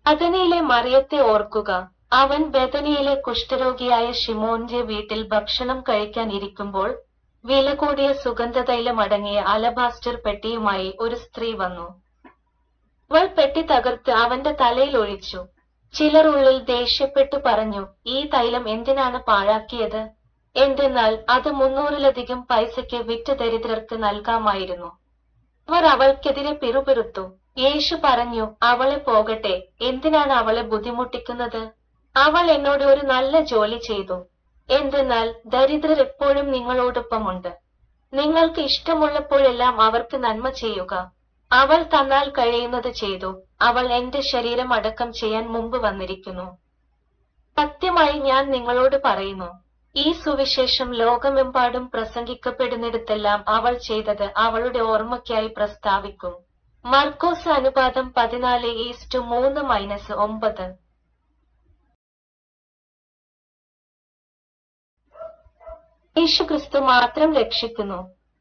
ബഥനിയിലെ മറിയത്തെ ഓർക്കുക. അവൻ ബഥനിയിലെ കുഷ്ഠരോഗിയായ ശിമോന്റെ വീട്ടിൽ ഭക്ഷണം കഴിക്കാൻ ഇരിക്കുമ്പോൾ വില കൂടിയ സുഗന്ധതൈലം അടങ്ങിയ അലബാസ്റ്റർ പെട്ടിയുമായി ഒരു സ്ത്രീ വന്നു. അവൾ പെട്ടി തകർത്ത് അവന്റെ തലയിൽ ഒഴിച്ചു. ചിലർ ഉള്ളിൽ ദേഷ്യപ്പെട്ടു പറഞ്ഞു, ഈ തൈലം എന്തിനാണ് പാഴാക്കിയത്? എന്തെന്നാൽ അത് 300-ലധികം പൈസയ്ക്ക് വിറ്റ് ദരിദ്രർക്ക് നൽകാമായിരുന്നു. അവർ അവൾക്കെതിരെ പിറുപിറുത്തു. യേശു പറഞ്ഞു, അവളെ പോകട്ടെ, എന്തിനാണ് അവളെ ബുദ്ധിമുട്ടിക്കുന്നത്? അവൾ എന്നോട് ഒരു നല്ല ജോലി ചെയ്തു. എന്തെന്നാൽ ദരിദ്രർ എപ്പോഴും നിങ്ങളോടൊപ്പമുണ്ട്. നിങ്ങൾക്ക് ഇഷ്ടമുള്ളപ്പോഴെല്ലാം അവർക്ക് നന്മ ചെയ്യുക. അവൾ തന്നാൽ കഴിയുന്നത് ചെയ്തു. അവൾ എന്റെ ശരീരം അടക്കം ചെയ്യാൻ മുമ്പ് വന്നിരിക്കുന്നു. സത്യമായി ഞാൻ നിങ്ങളോട് പറയുന്നു, ഈ സുവിശേഷം ലോകമെമ്പാടും പ്രസംഗിക്കപ്പെടുന്നിടത്തെല്ലാം അവൾ ചെയ്തത് അവളുടെ ഓർമ്മയ്ക്കായി പ്രസ്താവിക്കും. മർക്കോസ് അനുപാതം 14:3-9. യേശുക്രിസ്തു മാത്രം രക്ഷിക്കുന്നു.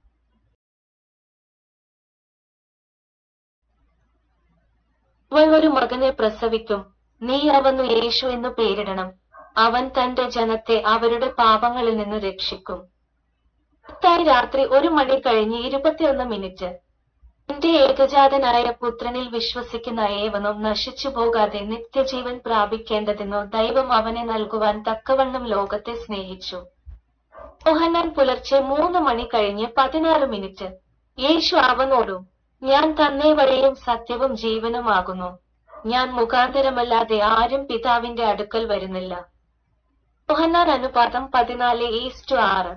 അവൾ ഒരു മകനെ പ്രസവിക്കും. നീ അവനു യേശു എന്നു പേരിടണം. അവൻ തന്റെ ജനത്തെ അവരുടെ പാപങ്ങളിൽ നിന്ന് രക്ഷിക്കും. മത്തായി രാത്രി 1:21. എന്റെ ഏകജാതനായ പുത്രനിൽ വിശ്വസിക്കുന്ന ഏവനും നശിച്ചു പോകാതെ നിത്യജീവൻ പ്രാപിക്കേണ്ടതിനു ദൈവം അവനെ നൽകുവാൻ തക്കവണ്ണം ലോകത്തെ സ്നേഹിച്ചു. യോഹന്നാൻ പുലർച്ചെ 3:16. യേശു അവനോടു, ഞാൻ തന്നെ വഴിയും സത്യവും ജീവനുമാകുന്നു. ഞാൻ മുഖാന്തരമല്ലാതെ ആരും പിതാവിന്റെ അടുക്കൽ വരുന്നില്ല. യോഹന്നാൻ അനുപാതം 14:6.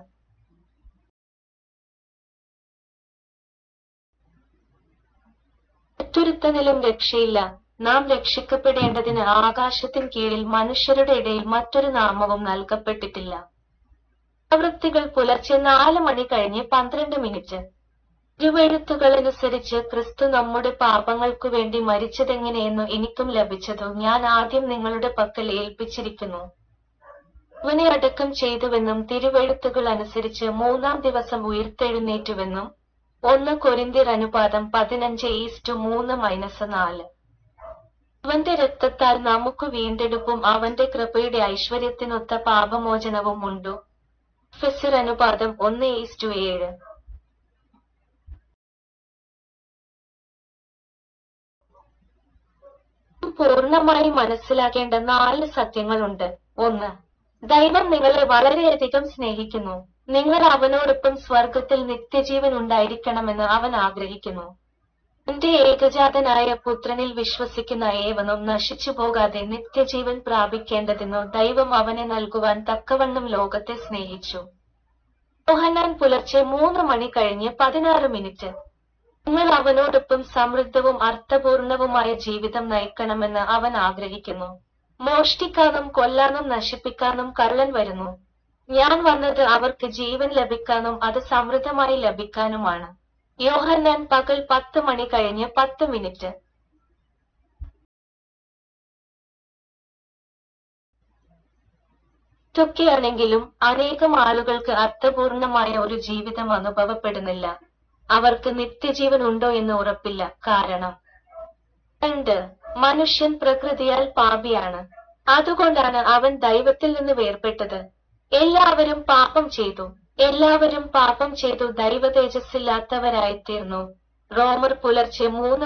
മറ്റൊരുത്തനിലും രക്ഷയില്ല. നാം രക്ഷിക്കപ്പെടേണ്ടതിന് ആകാശത്തിൻ കീഴിൽ മനുഷ്യരുടെ ഇടയിൽ മറ്റൊരു നാമവും നൽകപ്പെട്ടിട്ടില്ല. പ്രവൃത്തികൾ പുലർച്ചെ 4:12. തിരുവെഴുത്തുകളനുസരിച്ച് ക്രിസ്തു നമ്മുടെ പാപങ്ങൾക്കു വേണ്ടി മരിച്ചതെങ്ങനെയെന്നു എനിക്കും ലഭിച്ചതു ഞാൻ ആദ്യം നിങ്ങളുടെ പക്കൽ ഏൽപ്പിച്ചിരിക്കുന്നു. അവനെ അടക്കം ചെയ്തുവെന്നും തിരുവെഴുത്തുകൾ അനുസരിച്ച് 3-ാം ദിവസം ഉയിർത്തെഴുന്നേറ്റുവെന്നും 1 കൊരിന്ത്യർ അനുപാതം 15:3-4. അവന്റെ രക്തത്താൽ നമുക്ക് വീണ്ടെടുപ്പും അവന്റെ കൃപയുടെ ഐശ്വര്യത്തിനൊത്ത പാപമോചനവും ഉണ്ടു. എഫെസ്യർ അനുപാതം 1:7. പൂർണ്ണമായി മനസ്സിലാക്കേണ്ട 4 സത്യങ്ങളുണ്ട്. 1. ദൈവം നിങ്ങളെ വളരെയധികം സ്നേഹിക്കുന്നു. നിങ്ങൾ അവനോടൊപ്പം സ്വർഗത്തിൽ നിത്യജീവൻ ഉണ്ടായിരിക്കണമെന്ന് അവൻ ആഗ്രഹിക്കുന്നു. എന്റെ ഏകജാതനായ പുത്രനിൽ വിശ്വസിക്കുന്ന ഏവനും നശിച്ചു പോകാതെ നിത്യജീവൻ പ്രാപിക്കേണ്ടതിനു ദൈവം അവനെ നൽകുവാൻ തക്കവണ്ണം ലോകത്തെ സ്നേഹിച്ചു. യോഹന്നാൻ പുലർച്ചെ 3:16. നിങ്ങൾ അവനോടൊപ്പം സമൃദ്ധവും അർത്ഥപൂർണവുമായ ജീവിതം നയിക്കണമെന്ന് അവൻ ആഗ്രഹിക്കുന്നു. മോഷ്ടിക്കാനും കൊല്ലാനും നശിപ്പിക്കാനും കള്ളൻ വരുന്നു. ഞാൻ വന്നത് അവർക്ക് ജീവൻ ലഭിക്കാനും അത് സമൃദ്ധമായി ലഭിക്കാനുമാണ്. യോഹന്നാൻ പകൽ 10:10. ൊക്കെയാണെങ്കിലും അനേകം ആളുകൾക്ക് അർത്ഥപൂർണമായ ഒരു ജീവിതം അനുഭവപ്പെടുന്നില്ല. അവർക്ക് നിത്യജീവൻ ഉണ്ടോ എന്ന് ഉറപ്പില്ല. കാരണം 2. മനുഷ്യൻ പ്രകൃതിയാൽ പാപിയാണ്. അതുകൊണ്ടാണ് അവൻ ദൈവത്തിൽ നിന്ന് വേർപെട്ടത്. എല്ലാവരും പാപം ചെയ്തു ദൈവതേജസ്സില്ലാത്തവരായിത്തീർന്നു. റോമർ പുലർച്ചെ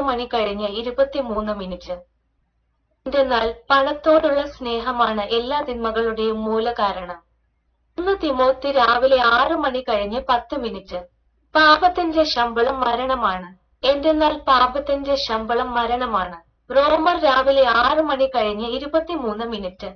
3:23. എന്തെന്നാൽ പണത്തോടുള്ള സ്നേഹമാണ് എല്ലാ തിന്മകളുടെയും മൂലകാരണം. 1 തിമോത്തി രാവിലെ 6:10. പാപത്തിന്റെ ശമ്പളം മരണമാണ്. എന്തെന്നാൽ പാപത്തിന്റെ ശമ്പളം മരണമാണ്. റോമർ രാവിലെ 6:23.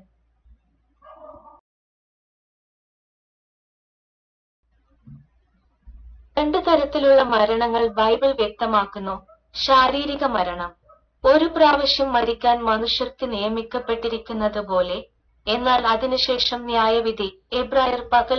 2 തരത്തിലുള്ള മരണങ്ങൾ ബൈബിൾ വ്യക്തമാക്കുന്നു. ശാരീരിക മരണം. ഒരു പ്രാവശ്യം മരിക്കാൻ മനുഷ്യർക്ക് നിയമിക്കപ്പെട്ടിരിക്കുന്നത് പോലെ, എന്നാൽ അതിനുശേഷം ന്യായവിധി. എബ്രായർ പകൽ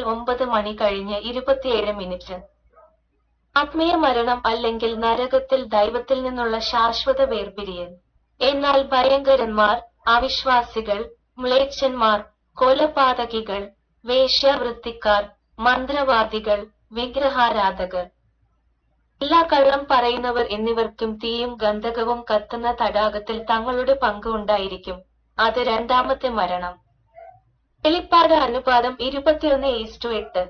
9:27. ആത്മീയ മരണം അല്ലെങ്കിൽ നരകത്തിൽ ദൈവത്തിൽ നിന്നുള്ള ശാശ്വത വേർപിരിയൽ. എന്നാൽ ഭയങ്കരന്മാർ, അവിശ്വാസികൾ, മ്ലേച്ഛന്മാർ, കൊലപാതകികൾ, വേശ്യാവൃത്തിക്കാർ, മന്ത്രവാദികൾ, വിഗ്രഹാരാധകർ എല്ലാ കള്ളം പറയുന്നവർ എന്നിവർക്കും തീയും ഗന്ധകവും കത്തുന്ന തടാകത്തിൽ തങ്ങളുടെ പങ്ക് ഉണ്ടായിരിക്കും. അത് രണ്ടാമത്തെ മരണം. വെളിപ്പാട് അനുപാതം 21:8.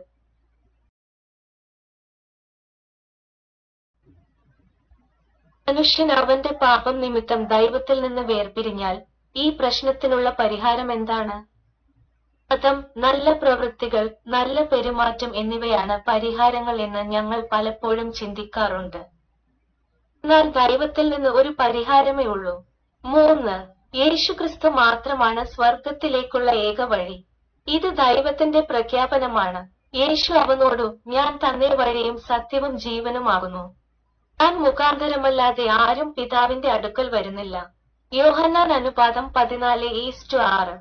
മനുഷ്യൻ അവന്റെ പാപം നിമിത്തം ദൈവത്തിൽ നിന്ന് വേർപിരിഞ്ഞാൽ ഈ പ്രശ്നത്തിനുള്ള പരിഹാരം എന്താണ്? മതം, നല്ല പ്രവൃത്തികൾ, നല്ല പെരുമാറ്റം എന്നിവയാണ് പരിഹാരങ്ങൾ എന്ന് ഞങ്ങൾ പലപ്പോഴും ചിന്തിക്കാറുണ്ട്. എന്നാൽ ദൈവത്തിൽ നിന്ന് ഒരു പരിഹാരമേ ഉള്ളൂ. 3. യേശുക്രിസ്തു മാത്രമാണ് സ്വർഗത്തിലേക്കുള്ള ഏക വഴി. ഇത് ദൈവത്തിന്റെ പ്രഖ്യാപനമാണ്. യേശു അവനോടു, ഞാൻ തന്നെ വഴിയും സത്യവും ജീവനുമാകുന്നു. ഞാൻ മുഖാന്തരമല്ലാതെ ആരും പിതാവിന്റെ അടുക്കൽ വരുന്നില്ല. യോഹന്നാൻ അനുപാതം 14:6.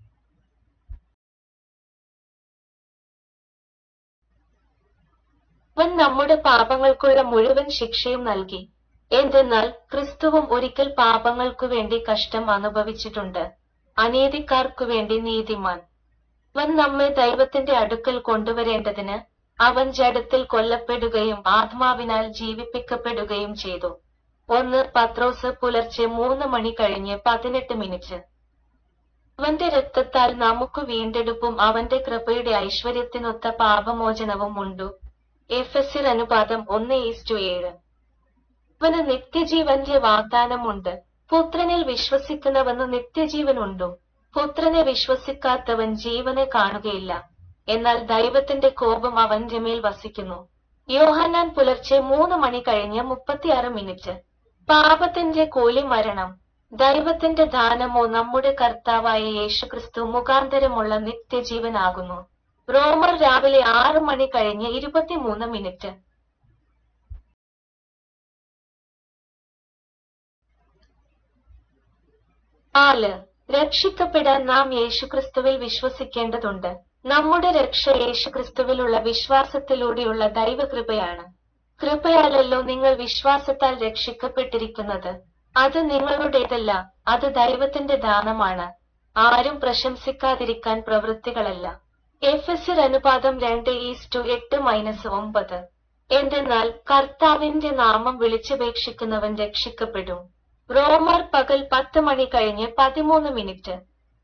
അവൻ നമ്മുടെ പാപങ്ങൾക്കുള്ള മുഴുവൻ ശിക്ഷയും നൽകി. എന്തെന്നാൽ ക്രിസ്തുവും ഒരിക്കൽ പാപങ്ങൾക്കു വേണ്ടി കഷ്ടം അനുഭവിച്ചിട്ടുണ്ട്, അനീതിക്കാർക്കു വേണ്ടി നീതിമാൻ. അവൻ നമ്മെ ദൈവത്തിന്റെ അടുക്കൽ കൊണ്ടുവരേണ്ടതിന് അവൻ ജഡത്തിൽ കൊല്ലപ്പെടുകയും ആത്മാവിനാൽ ജീവിപ്പിക്കപ്പെടുകയും ചെയ്തു. 1 പത്രോസ് പുലർച്ചെ 3:18. അവന്റെ രക്തത്താൽ നമുക്ക് വീണ്ടെടുപ്പും അവന്റെ കൃപയുടെ ഐശ്വര്യത്തിനൊത്ത പാപമോചനവും ഉണ്ടു. എഫെസ്യർ അനുപാതം 1:7. അവന് നിത്യജീവന്റെ വാഗ്ദാനമുണ്ട്. പുത്രനിൽ വിശ്വസിക്കുന്നവന് നിത്യജീവനുണ്ടു. പുത്രനെ വിശ്വസിക്കാത്തവൻ ജീവനെ കാണുകയില്ല, എന്നാൽ ദൈവത്തിന്റെ കോപം അവന്റെ മേൽ വസിക്കുന്നു. യോഹന്നാൻ പുലർച്ചെ 3:36. പാപത്തിന്റെ കൂലി മരണം. ദൈവത്തിന്റെ ദാനമോ നമ്മുടെ കർത്താവായ യേശുക്രിസ്തു മുഖാന്തരമുള്ള നിത്യജീവനാകുന്നു. റോമർ രാവിലെ 6:23. 4. രക്ഷിക്കപ്പെടാൻ നാം യേശുക്രിസ്തുവിൽ വിശ്വസിക്കേണ്ടതുണ്ട്. നമ്മുടെ രക്ഷ യേശുക്രിസ്തുവിലുള്ള വിശ്വാസത്തിലൂടെയുള്ള ദൈവകൃപയാണ്. കൃപയാലല്ലോ നിങ്ങൾ വിശ്വാസത്താൽ രക്ഷിക്കപ്പെട്ടിരിക്കുന്നത്. അത് നിങ്ങളുടേതല്ല, അത് ദൈവത്തിന്റെ ദാനമാണ്. ആരും പ്രശംസിക്കാതിരിക്കാൻ പ്രവൃത്തികളല്ല. എഫെസ്യർ അനുപാതം 2:8-9. എന്തെന്നാൽ കർത്താവിന്റെ നാമം വിളിച്ചപേക്ഷിക്കുന്നവൻ രക്ഷിക്കപ്പെടും. റോമർ പകൽ 10:13.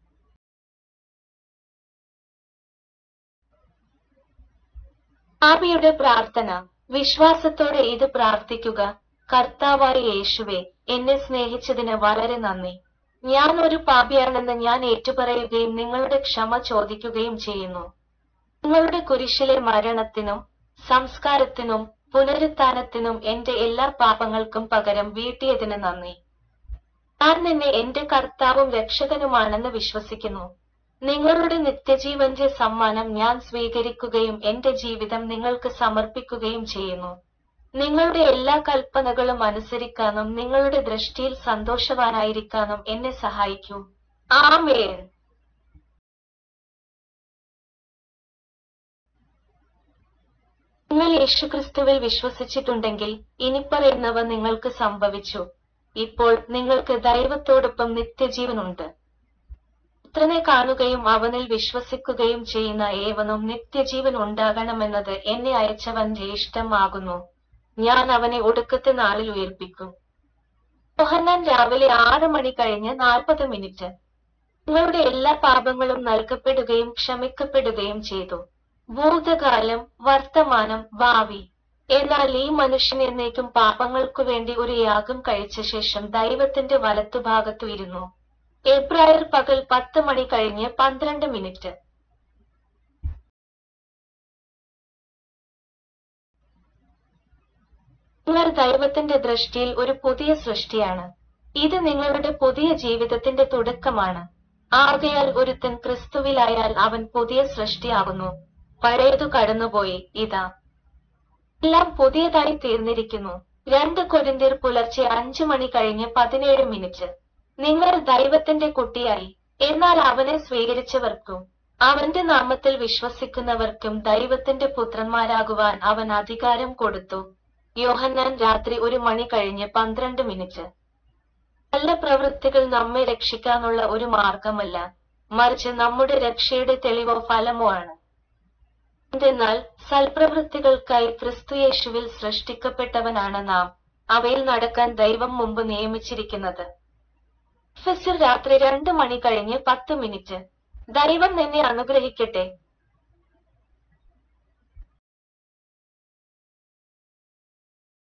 പാപിയുടെ പ്രാർത്ഥന. വിശ്വാസത്തോടെ ഇത് പ്രാർത്ഥിക്കുക: കർത്താവായ യേശുവേ, എന്നെ സ്നേഹിച്ചതിന് വളരെ നന്ദി. ഞാൻ ഒരു പാപിയാണെന്ന് ഞാൻ ഏറ്റുപറയുകയും നിങ്ങളുടെ ക്ഷമ ചോദിക്കുകയും ചെയ്യുന്നു. നിങ്ങളുടെ കുരിശിലെ മരണത്തിനും സംസ്കാരത്തിനും പുനരുത്ഥാനത്തിനും എന്റെ എല്ലാ പാപങ്ങൾക്കും പകരം വീട്ടിയതിന് നന്ദി. ഞാൻ നിന്നെ എന്റെ കർത്താവും രക്ഷകനുമാണെന്ന് വിശ്വസിക്കുന്നു. നിങ്ങളുടെ നിത്യജീവന്റെ സമ്മാനം ഞാൻ സ്വീകരിക്കുകയും എന്റെ ജീവിതം നിങ്ങൾക്ക് സമർപ്പിക്കുകയും ചെയ്യുന്നു. നിങ്ങളുടെ എല്ലാ കൽപ്പനകളും അനുസരിക്കാനും നിങ്ങളുടെ ദൃഷ്ടിയിൽ സന്തോഷവാനായിരിക്കാനും എന്നെ സഹായിക്കൂ. ആമേൻ. നിങ്ങൾ യേശുക്രിസ്തുവിൽ വിശ്വസിച്ചിട്ടുണ്ടെങ്കിൽ ഇനിപ്പറയുന്നവ നിങ്ങൾക്ക് സംഭവിച്ചു. ഇപ്പോൾ നിങ്ങൾക്ക് ദൈവത്തോടൊപ്പം നിത്യജീവനുണ്ട്. പുത്രനെ കാണുകയും അവനിൽ വിശ്വസിക്കുകയും ചെയ്യുന്ന ഏവനും നിത്യജീവൻ ഉണ്ടാകണമെന്നത് എന്നെ അയച്ചവന്റെ ഇഷ്ടമാകുന്നു. ഞാൻ അവനെ ഒടുക്കത്തെ നാളിൽ ഉയർപ്പിക്കും. യോഹന്നാൻ രാവിലെ 6:40. നിങ്ങളുടെ എല്ലാ പാപങ്ങളും നൽകപ്പെടുകയും ക്ഷമിക്കപ്പെടുകയും ചെയ്തു. ഭൂതകാലം, വർത്തമാനം, ഭാവി. എന്നാൽ ഈ മനുഷ്യൻ എന്നേക്കും പാപങ്ങൾക്കു വേണ്ടി ഒരു യാഗം കഴിച്ച ശേഷം ദൈവത്തിന്റെ വലത്തുഭാഗത്തു ഇരുന്നു. എബ്രായർ പകൽ 10:12. നിങ്ങൾ ദൈവത്തിന്റെ ദൃഷ്ടിയിൽ ഒരു പുതിയ സൃഷ്ടിയാണ്. ഇത് നിങ്ങളുടെ പുതിയ ജീവിതത്തിന്റെ തുടക്കമാണ്. ആകയാൽ ഒരുത്തൻ ക്രിസ്തുവിലായാൽ അവൻ പുതിയ സൃഷ്ടിയാകുന്നു. പഴയതു കടന്നുപോയി, ഇതാ എല്ലാം പുതിയതായി തീർന്നിരിക്കുന്നു. 2 കൊരിന്ത്യർ പുലർച്ചെ 5:17. നിങ്ങൾ ദൈവത്തിന്റെ കുട്ടിയായി. എന്നാൽ അവനെ സ്വീകരിച്ചവർക്കും അവന്റെ നാമത്തിൽ വിശ്വസിക്കുന്നവർക്കും ദൈവത്തിന്റെ പുത്രന്മാരാകുവാൻ അവൻ അധികാരം കൊടുത്തു. യോഹന്നാൻ രാത്രി 1:12. നല്ല പ്രവൃത്തികൾ നമ്മെ രക്ഷിക്കാനുള്ള ഒരു മാർഗമല്ല, മറിച്ച് നമ്മുടെ രക്ഷയുടെ തെളിവോ ഫലമോ ആണ്. എന്തെന്നാൽ സൽപ്രവൃത്തികൾക്കായി ക്രിസ്തുയേശുവിൽ സൃഷ്ടിക്കപ്പെട്ടവനാണ് നാം, അവയിൽ നടക്കാൻ ദൈവം മുമ്പ് നിയമിച്ചിരിക്കുന്നത്. എഫെസ്യർ രാത്രി 2 മണി കഴിഞ്ഞ് 10 മിനിറ്റ്. ദൈവം നിന്നെ അനുഗ്രഹിക്കട്ടെ.